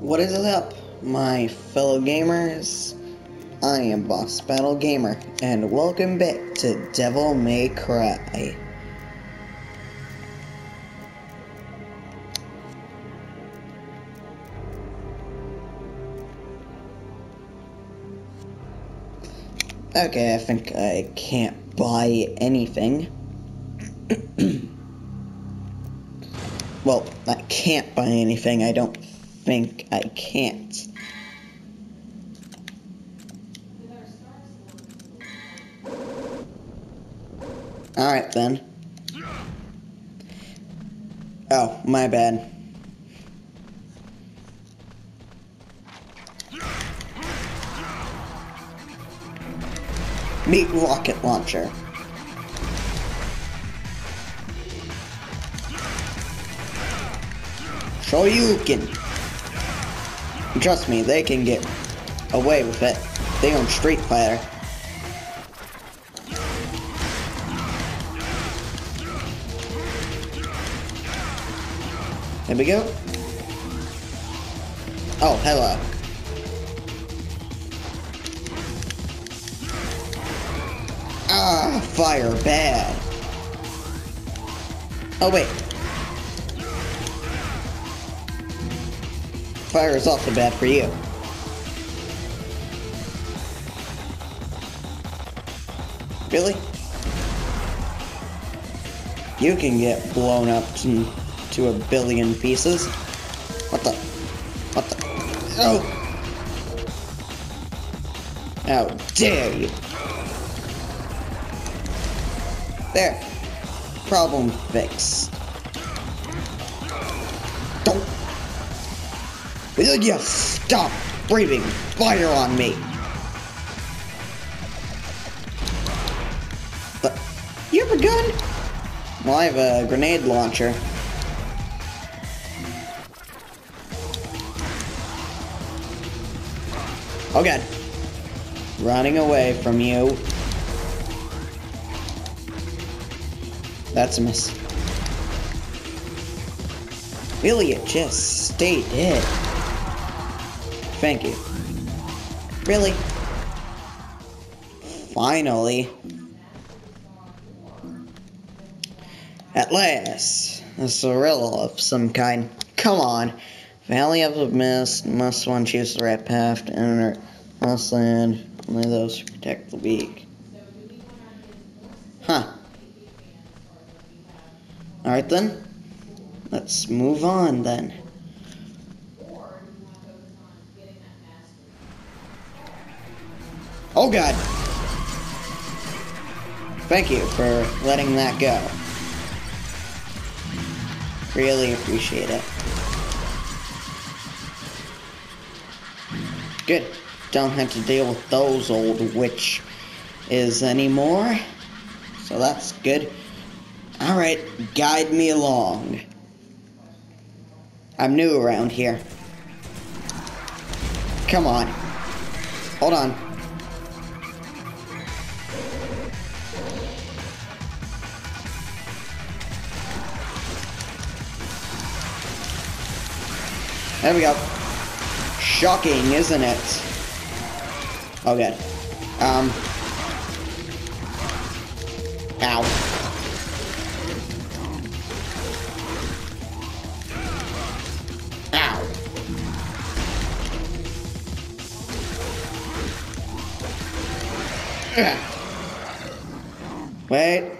What is up, my fellow gamers? I am Boss Battle Gamer, and welcome back to Devil May Cry. Okay, I think I can't buy anything. Well, I can't buy anything. I don't think I can't. Alright then. Oh, my bad. Meet rocket launcher. Shoryuken. Trust me, they can get away with it. They own Street Fighter. There we go. Oh, hello. Ah, fire bad. Oh, wait. Fire is also bad for you. Really? You can get blown up to a billion pieces. What the? What the? Oh! How dare you! There. Problem fixed. Don't. Will you stop breathing fire on me? But you have a gun? Well, I have a grenade launcher. Oh god. Running away from you. That's a miss. Will you just stay dead? Thank you. Really? Finally. At last. A Sorilla of some kind. Come on. Valley of the Mist. Must one choose the right path to enter. Must land. Only those who protect the weak. Huh. Alright then. Let's move on then. Oh god! Thank you for letting that go. Really appreciate it. Good. Don't have to deal with those old witches anymore. So that's good. Alright, guide me along. I'm new around here. Come on. Hold on. There we go. Shocking, isn't it? Oh god. Ow. Ow. Wait.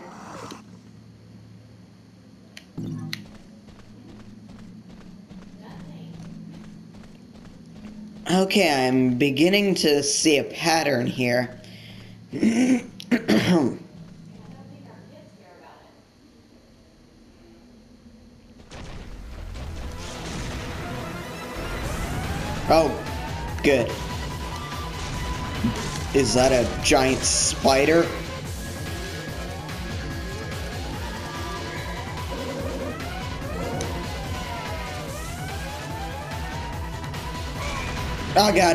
Okay, I'm beginning to see a pattern here. Oh, good. Is that a giant spider? Oh god.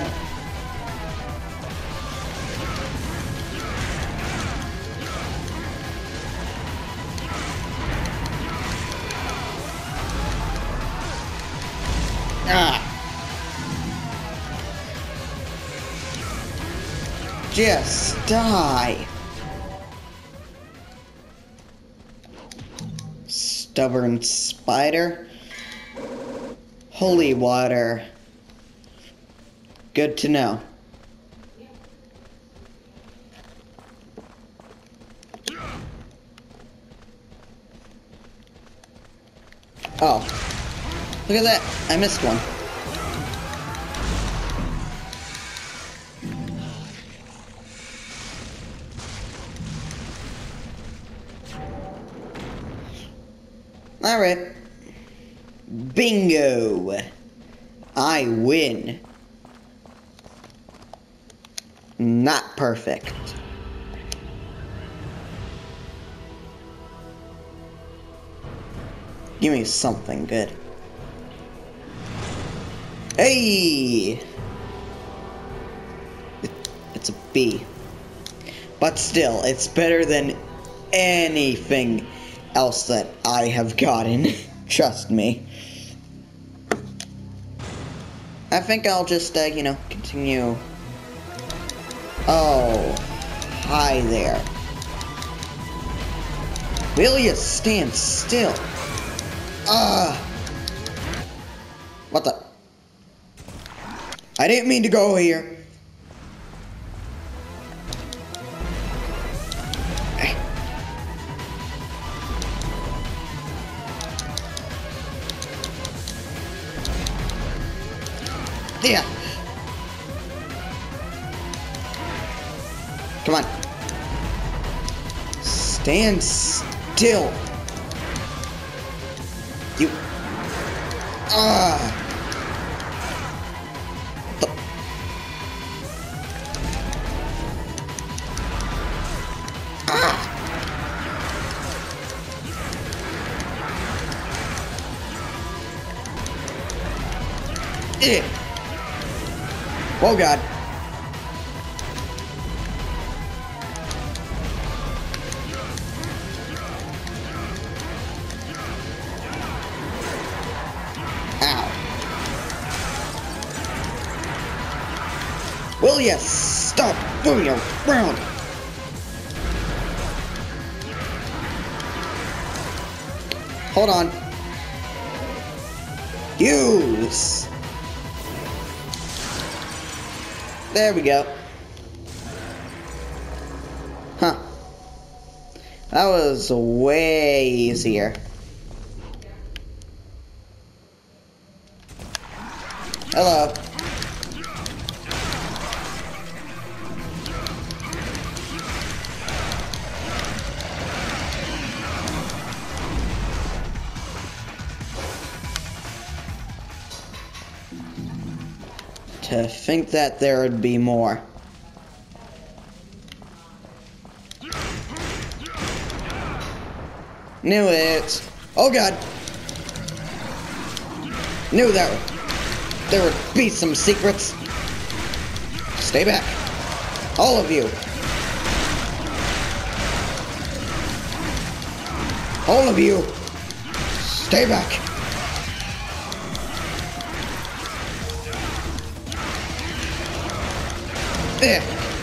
Ah. Just die. Stubborn spider. Holy water. Good to know. Oh. Look at that. I missed one. Alright. Bingo! I win. Not perfect. Give me something good. Hey! It's a B. But still, it's better than anything else that I have gotten. Trust me. I think I'll just, continue. Oh, hi there. Will you stand still? What the? I didn't mean to go here. Yeah. Come on. Stand still. You. Oh God. Ow. Will you stop moving around? Hold on. Use. There we go. Huh. That was way easier. Hello. To think that there would be more. Knew it. Oh God. Knew that there would be some secrets. Stay back. All of you. All of you. Stay back. There.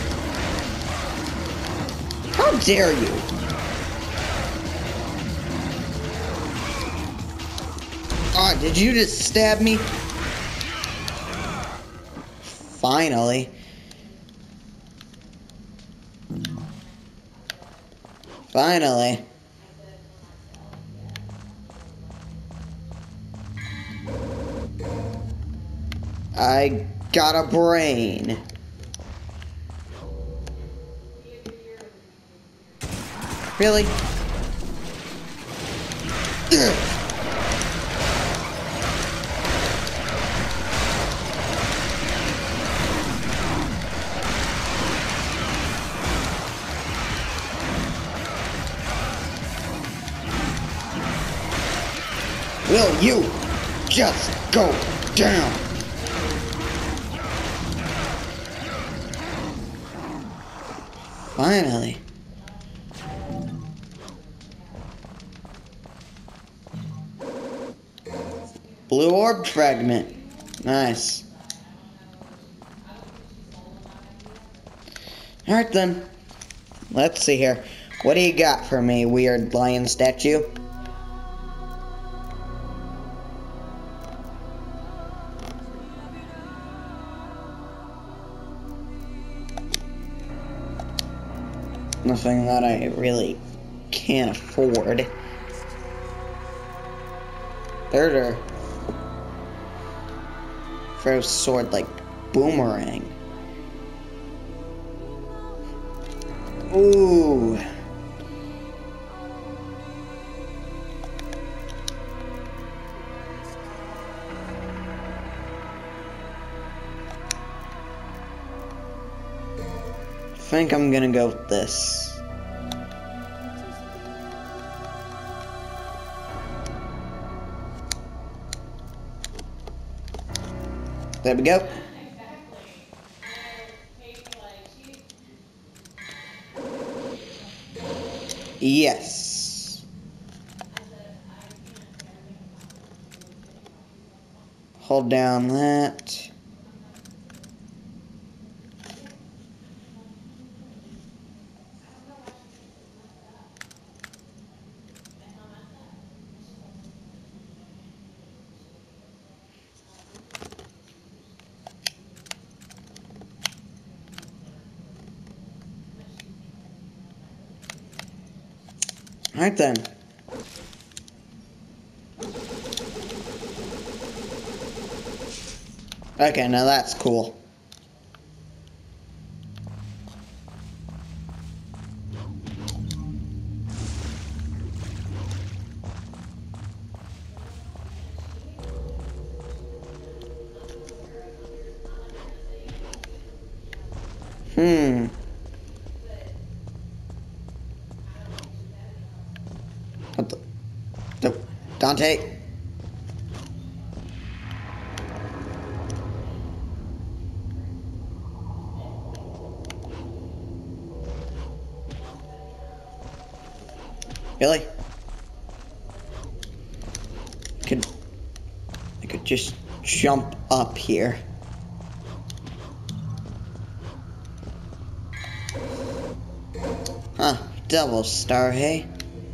How dare you? Oh, did you just stab me? Finally. Finally. I got a brain. Really? Ugh. Will you just go down? Finally. Blue orb fragment. Nice. Alright then. Let's see here. What do you got for me, weird lion statue? Nothing that I really can't afford. Third throws sword like boomerang. Ooh. I think I'm gonna go with this. There we go. Yes. Hold down that. Alright then. Okay, now that's cool. What the? No. Dante? Really? I could just jump up here. Huh, double star, hey?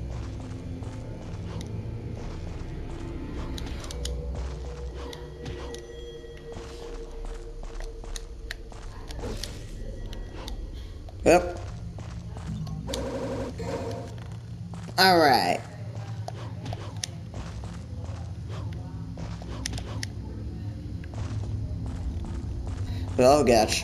Yep. Alright. Oh gosh.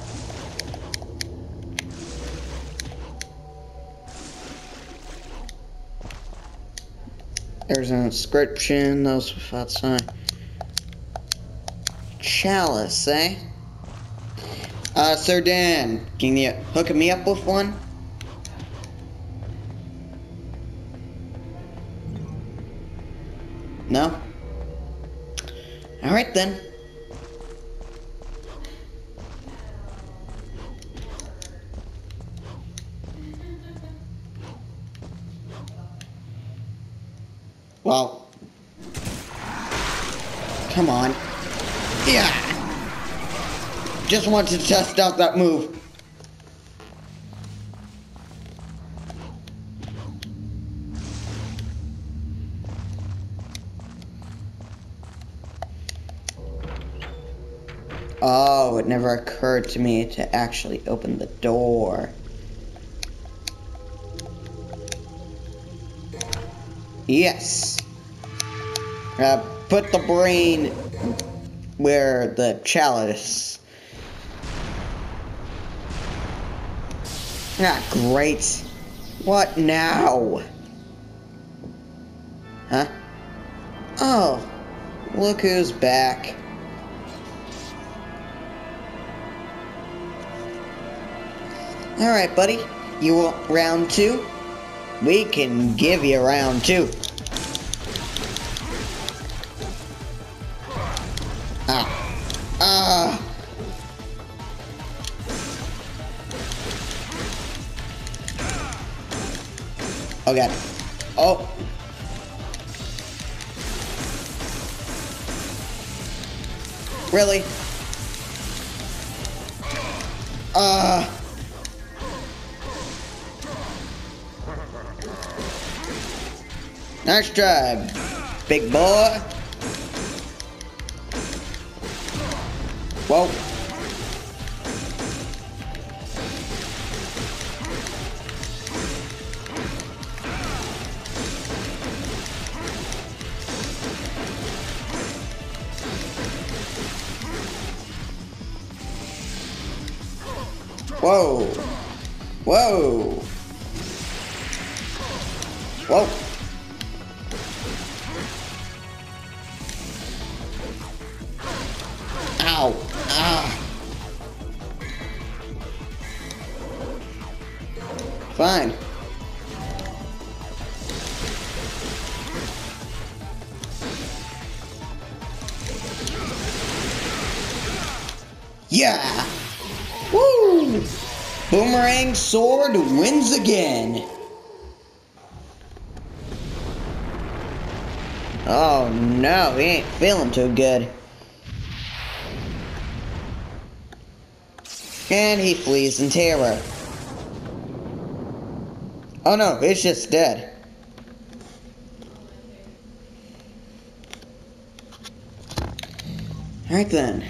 There's an inscription, those without sign. Chalice, eh? Sir Dan, can you hook me up with one? No? Alright then. Well. Come on. Yeah! Just wanted to test out that move. Oh, it never occurred to me to actually open the door. Yes. Put the brain where the chalice. Ah, great. What now? Huh? Oh, look who's back. Alright, buddy. You want round two? We can give you round two. Oh god. Oh. Really? Nice try, big boy. Whoa. Whoa. Whoa. Whoa. Ow. Ah. Fine. Yeah. Woo. Boomerang Sword wins again. Oh no, he ain't feeling too good. And he flees in terror. Oh no, it's just dead. Alright then.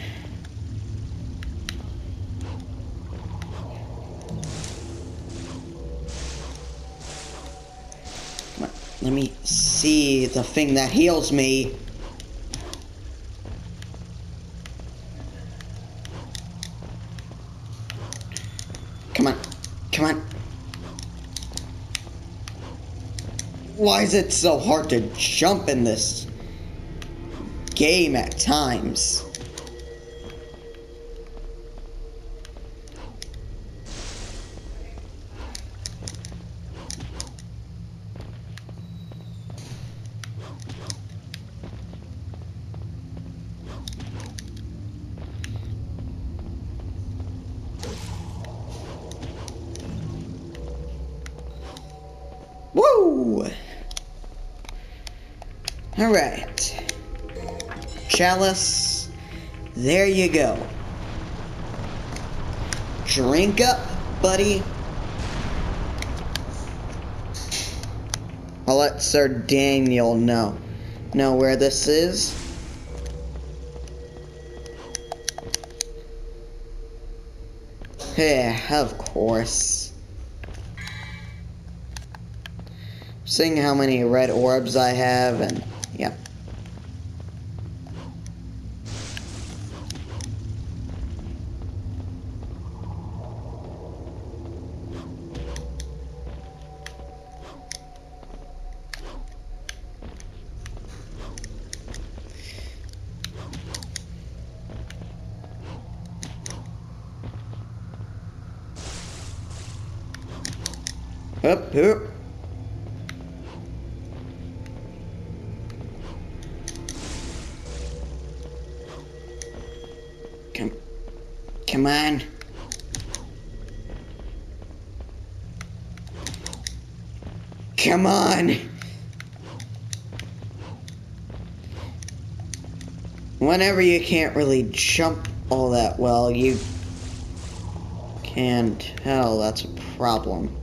Come on, let me see the thing that heals me. Come on, come on. Why is it so hard to jump in this game at times? Woo! Alright. Chalice. There you go. Drink up, buddy. I'll let Sir Daniel know where this is. Yeah, of course. Seeing how many red orbs I have, and yeah. Up, up. Come on. Come on. Whenever you can't really jump all that well, you can tell that's a problem.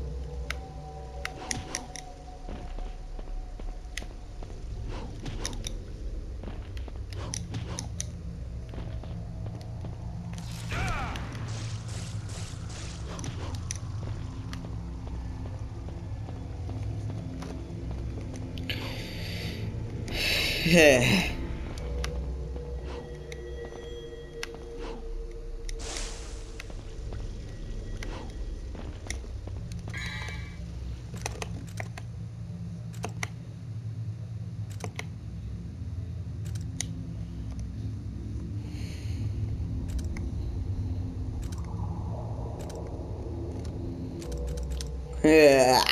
Yeah.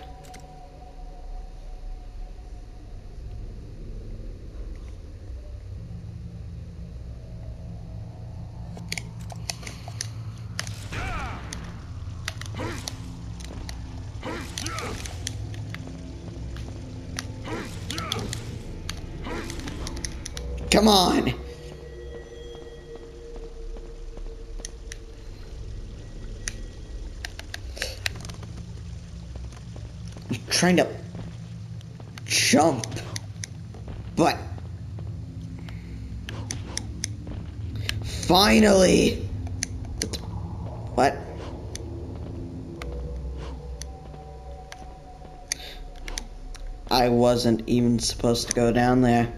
Come on. I'm trying to jump. But finally. What? I wasn't even supposed to go down there.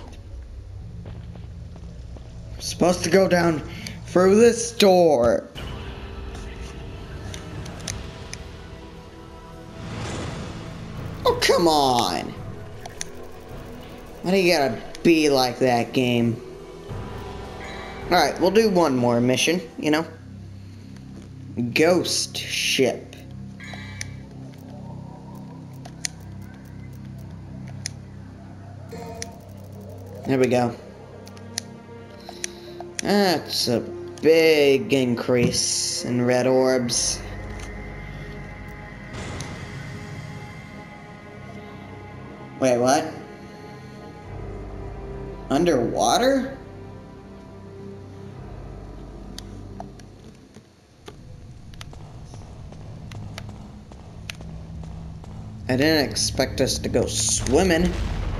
I'm supposed to go down through this door. Oh, come on. Why do you gotta be like that, game? Alright, we'll do one more mission, you know? Ghost ship. There we go. That's a big increase in red orbs. Wait, what? Underwater? I didn't expect us to go swimming.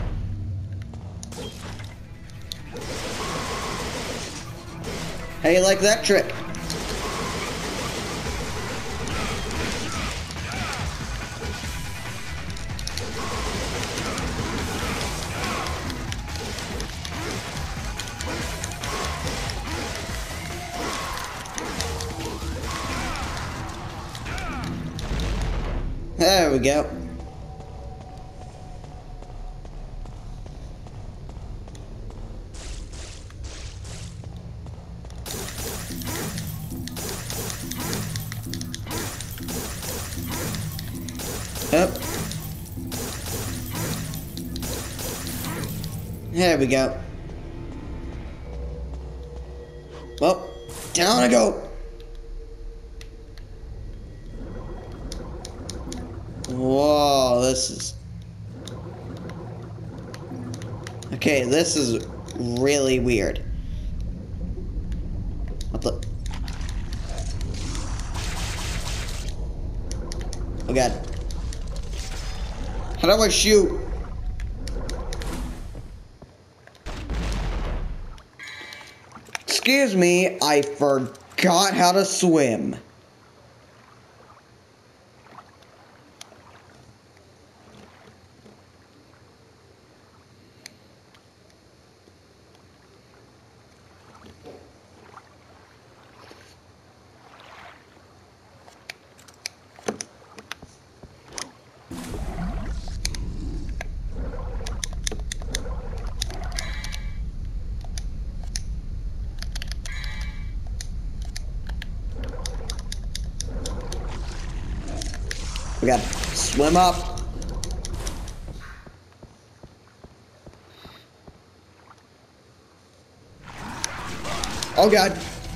How you like that trick? There we go. Up. There we go. Well, down I go. Whoa, this is... Okay, this is really weird. What the... Oh god. How do I shoot? Excuse me, I forgot how to swim. We gotta swim up. Oh god.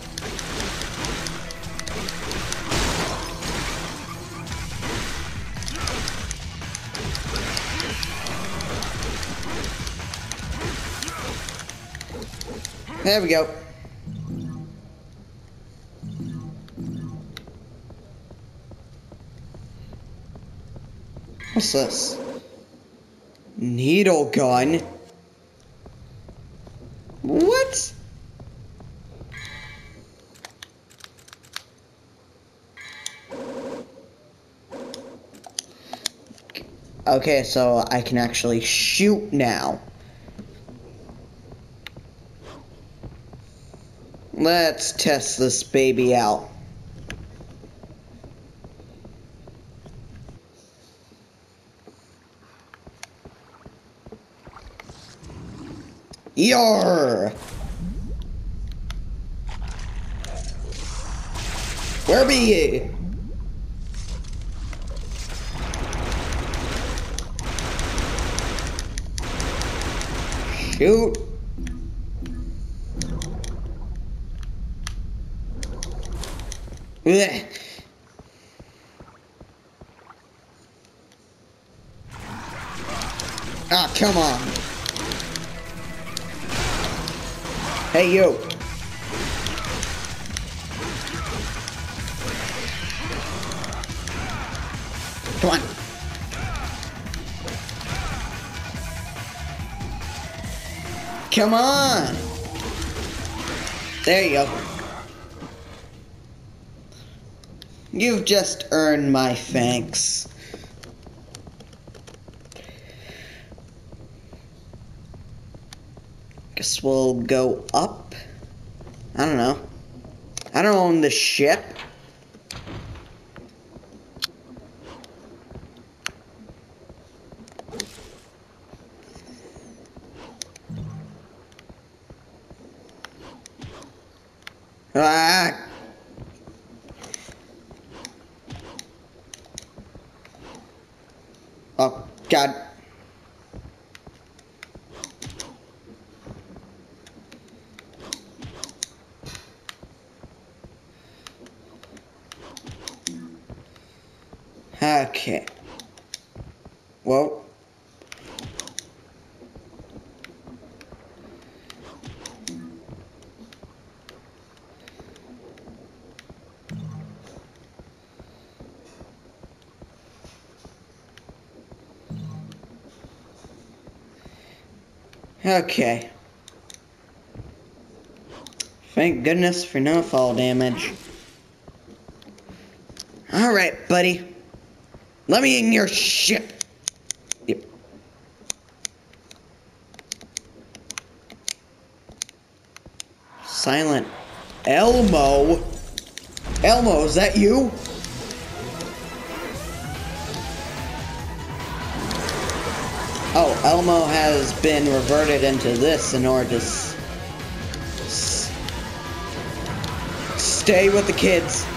There we go. What's this? Needle gun? What? Okay, so I can actually shoot now. Let's test this baby out. Yarr! Where be ye? Shoot! Blech. Ah, come on! Hey, you! Come on! Come on! There you go. You've just earned my thanks. Guess we'll go up. I don't know. I don't own the ship. Ah! Oh, God. Okay. Whoa. Okay. Thank goodness for no fall damage. Alright, buddy. Let me in your ship. Yep. Silent Elmo? Elmo, is that you? Oh, Elmo has been reverted into this in order to stay with the kids.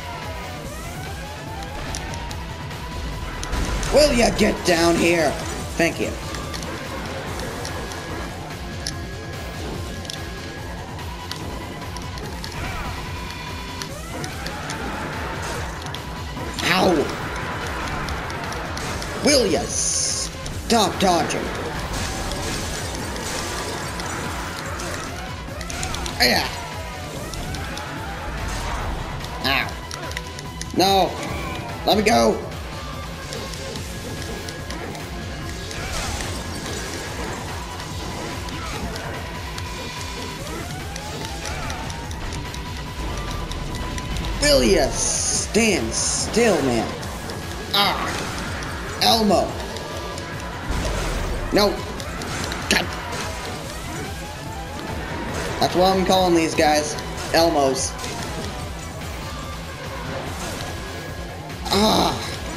Will ya get down here? Thank you. Ow! Will ya stop dodging? Yeah. Ow. No. Let me go. Will ya stand still, man? Ah! Elmo! No! God! That's what I'm calling these guys. Elmos. Ah!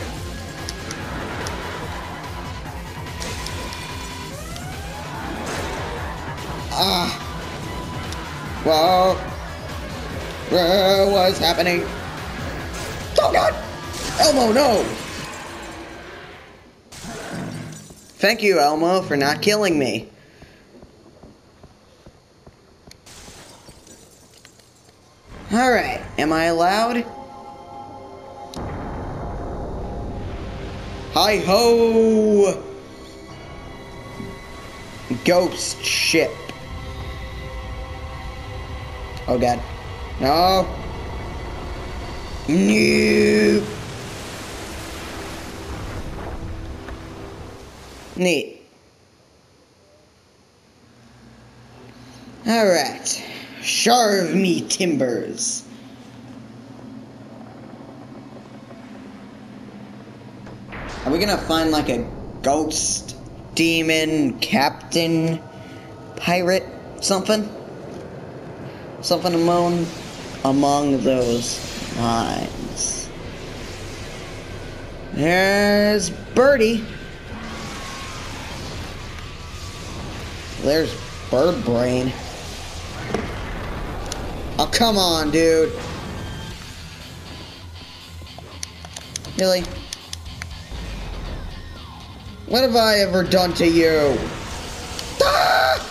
Ah! Whoa! What's happening? Oh God! Elmo, no! Thank you, Elmo, for not killing me. Alright, am I allowed? Hi-ho! Ghost ship. Oh God. No. No. Neat. Alright. Sharve me timbers. Are we gonna find like a ghost, demon, captain, pirate, something? Something among those lines. There's Birdie. There's Bird Brain. Oh, come on, dude. Really? What have I ever done to you? Ah!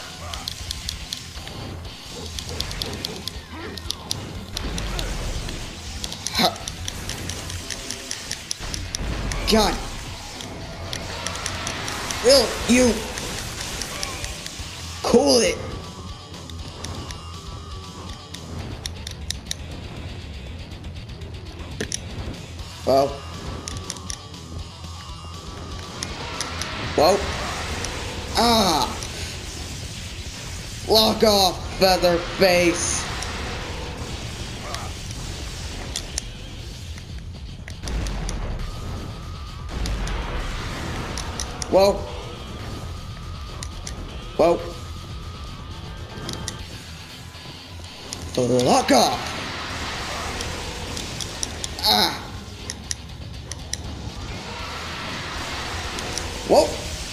God. Will you cool it? Well. Whoa. Ah. Lock off, Featherface! Whoa. Whoa. Lock off! Ah! Whoa!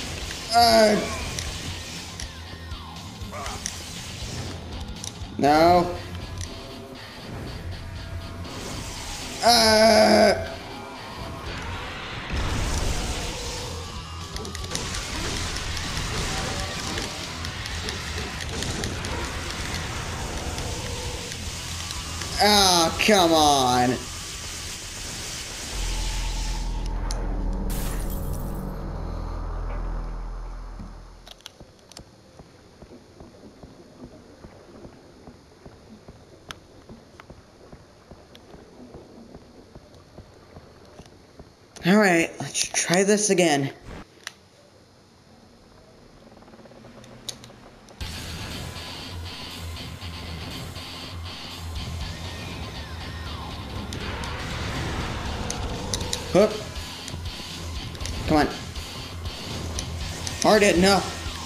No. Oh, come on. Alright, let's try this again. Hook. Come on. Hard it, no.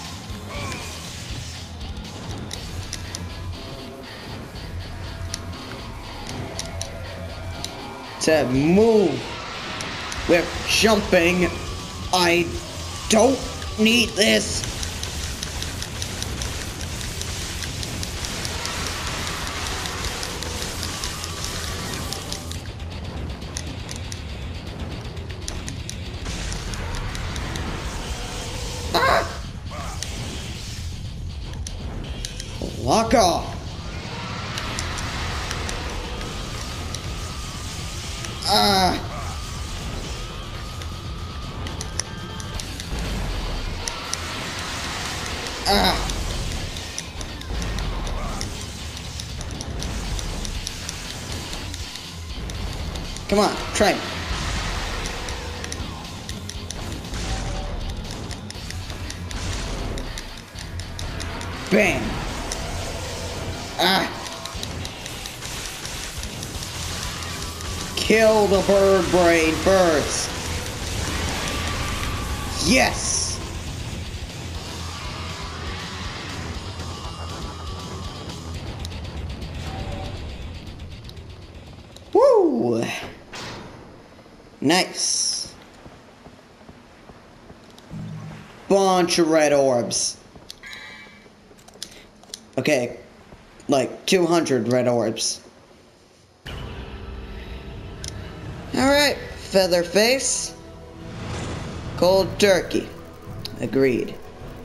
To move with jumping. I don't need this. Lock off. Come on, try it. Bam. Kill the bird brain first. Yes. Woo. Nice. Bunch of red orbs. Okay, like 200 red orbs. Alright, Featherface. Cold turkey. Agreed.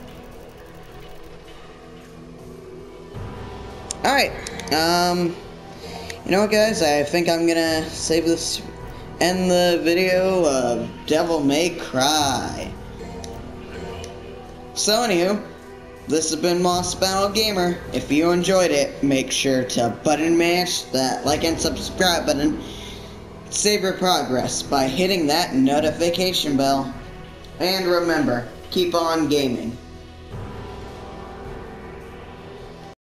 Alright, you know what, guys? I think I'm gonna save this, end the video of Devil May Cry. So, anywho, this has been Moss Battle Gamer. If you enjoyed it, make sure to button mash that like and subscribe button. Save your progress by hitting that notification bell. And remember, keep on gaming.